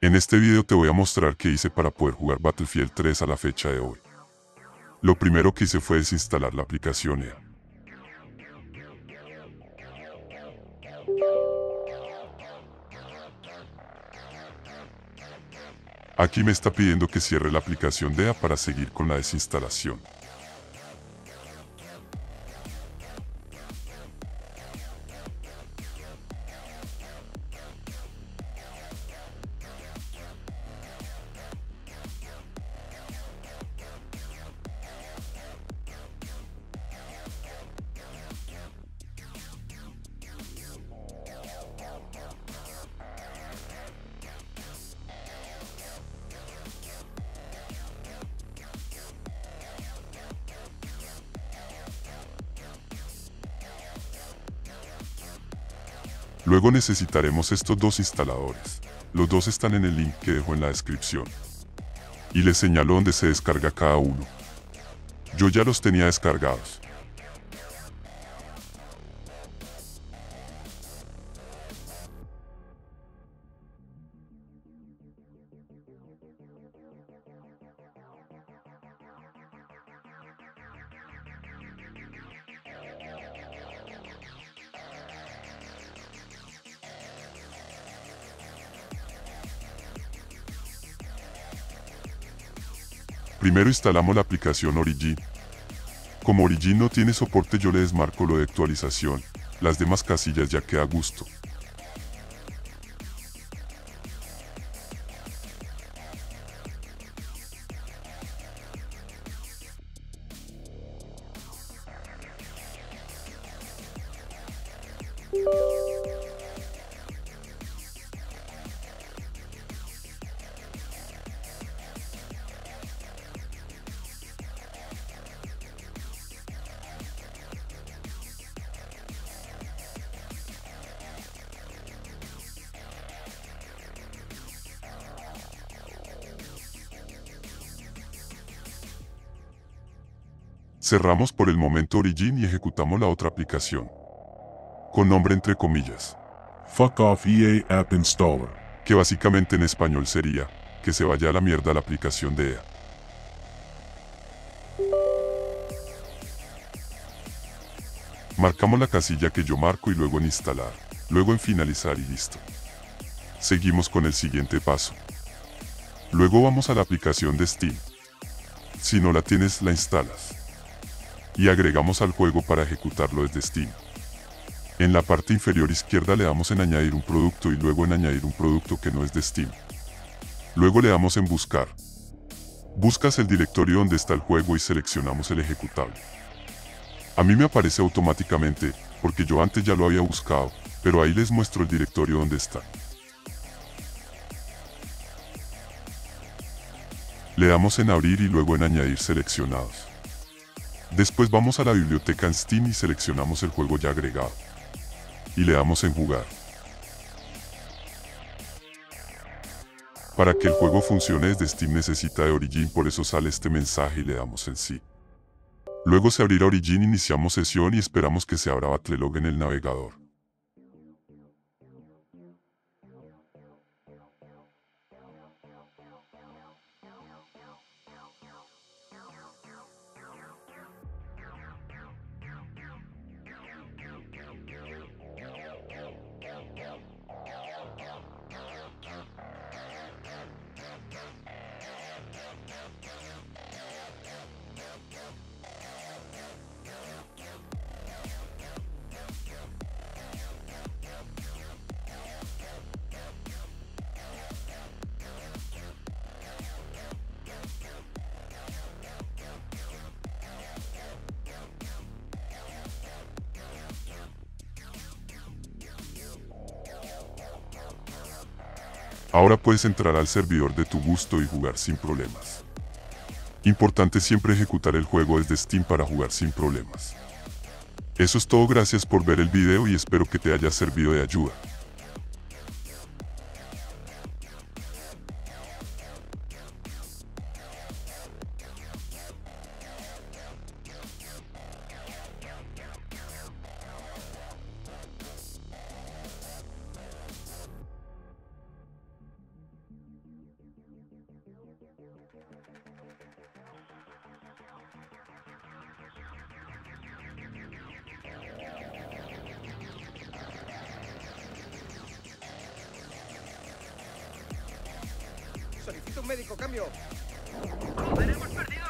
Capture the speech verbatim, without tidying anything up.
En este video te voy a mostrar qué hice para poder jugar Battlefield tres a la fecha de hoy. Lo primero que hice fue desinstalar la aplicación E A. Aquí me está pidiendo que cierre la aplicación de E A para seguir con la desinstalación. Luego necesitaremos estos dos instaladores. Los dos están en el link que dejo en la descripción. Y les señalo dónde se descarga cada uno. Yo ya los tenía descargados. Primero instalamos la aplicación Origin. Como Origin no tiene soporte, yo le desmarco lo de actualización. Las demás casillas ya queda a gusto. Cerramos por el momento Origin y ejecutamos la otra aplicación, con nombre entre comillas, Fuck off E A App Installer. que básicamente en español sería, que se vaya a la mierda la aplicación de E A. Marcamos la casilla que yo marco y luego en instalar, luego en finalizar y listo. Seguimos con el siguiente paso. Luego vamos a la aplicación de Steam. Si no la tienes, la instalas. Y agregamos al juego para ejecutarlo desde Steam. En la parte inferior izquierda le damos en añadir un producto y luego en añadir un producto que no es de Steam. Luego le damos en buscar. Buscas el directorio donde está el juego y seleccionamos el ejecutable. A mí me aparece automáticamente, porque yo antes ya lo había buscado, pero ahí les muestro el directorio donde está. Le damos en abrir y luego en añadir seleccionados. Después vamos a la biblioteca en Steam y seleccionamos el juego ya agregado. Y le damos en jugar. Para que el juego funcione desde Steam necesita de Origin, por eso sale este mensaje y le damos en sí. Luego se abrirá Origin, iniciamos sesión y esperamos que se abra Battlelog en el navegador. Ahora puedes entrar al servidor de tu gusto y jugar sin problemas. Importante siempre ejecutar el juego desde Steam para jugar sin problemas. Eso es todo, gracias por ver el video y espero que te haya servido de ayuda. Solicito un médico, cambio. ¡Joder, hemos perdido